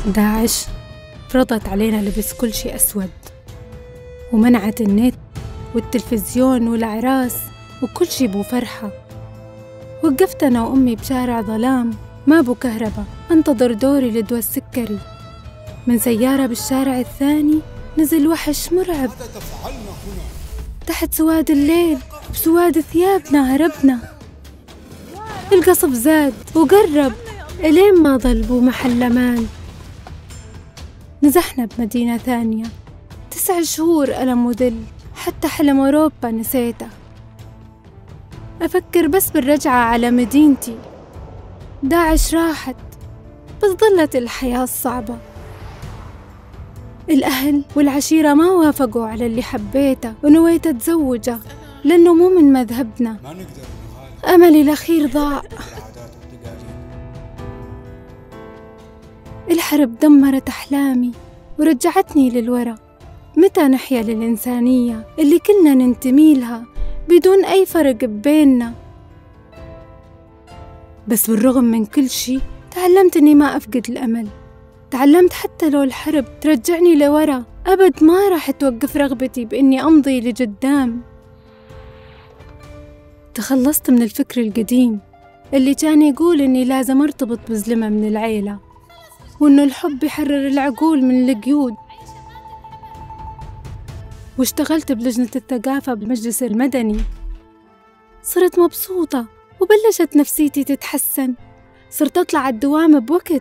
داعش فرضت علينا لبس كل شي أسود، ومنعت النت والتلفزيون والأعراس وكل شي بو فرحة. وقفت أنا وأمي بشارع ظلام ما بو كهرباء أنتظر دوري لدواء السكري. من سيارة بالشارع الثاني نزل وحش مرعب. تحت سواد الليل بسواد ثيابنا هربنا. القصف زاد وقرب إلين ما ظل بو محل أمان. نزحنا بمدينة ثانية 9 شهور ألم وذل، حتى حلم أوروبا نسيته. أفكر بس بالرجعة على مدينتي. داعش راحت بس ظلت الحياة الصعبة. الأهل والعشيرة ما وافقوا على اللي حبيته ونويت أتزوجه لأنه مو من مذهبنا. أملي الأخير ضاع. الحرب دمرت أحلامي ورجعتني للورا. متى نحيا للإنسانية اللي كلنا ننتمي لها بدون أي فرق بيننا؟ بس بالرغم من كل شي تعلمت إني ما أفقد الأمل. تعلمت حتى لو الحرب ترجعني لورا أبد ما راح توقف رغبتي بإني أمضي لقدام. تخلصت من الفكر القديم اللي كان يقول إني لازم أرتبط بزلمة من العيلة، وإنه الحب يحرر العقول من القيود. واشتغلت بلجنة الثقافة بالمجلس المدني. صرت مبسوطة وبلشت نفسيتي تتحسن. صرت أطلع الدوام بوقت.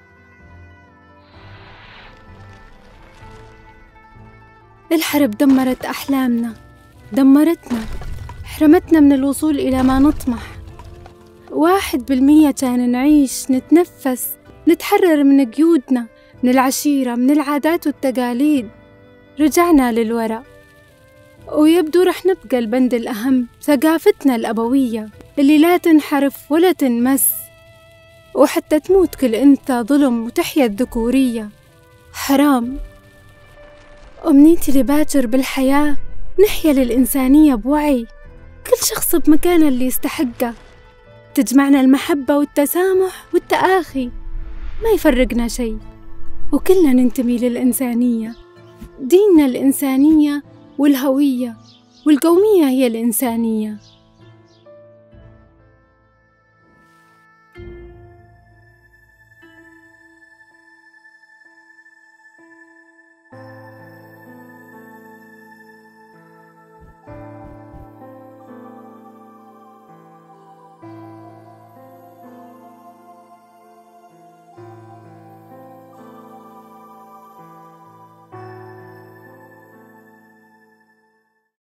الحرب دمرت أحلامنا، دمرتنا، حرمتنا من الوصول إلى ما نطمح. 1% كان نعيش، نتنفس، نتحرر من قيودنا، من العشيرة، من العادات والتقاليد. رجعنا للوراء، ويبدو رح نبقى البند الأهم ثقافتنا الأبوية اللي لا تنحرف ولا تنمس. وحتى تموت كل أنثى ظلم وتحيا الذكورية. حرام. أمنيتي لباكر بالحياة نحيا للإنسانية بوعي، كل شخص بمكانه اللي يستحقه. تجمعنا المحبة والتسامح والتآخي، ما يفرقنا شيء، وكلنا ننتمي للإنسانية. ديننا الإنسانية والهوية، والقومية هي الإنسانية.